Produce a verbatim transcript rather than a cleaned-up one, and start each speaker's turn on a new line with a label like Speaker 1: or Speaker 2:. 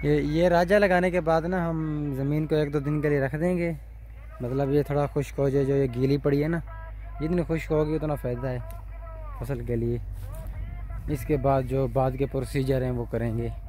Speaker 1: ये ये राजा लगाने के बाद ना हम ज़मीन को एक दो दिन के लिए रख देंगे। मतलब ये थोड़ा खुश्क हो जाए, जो ये गीली पड़ी है ना, जितनी खुश्क होगी उतना फ़ायदा है फसल के लिए। इसके बाद जो बाद के प्रोसीजर हैं वो करेंगे।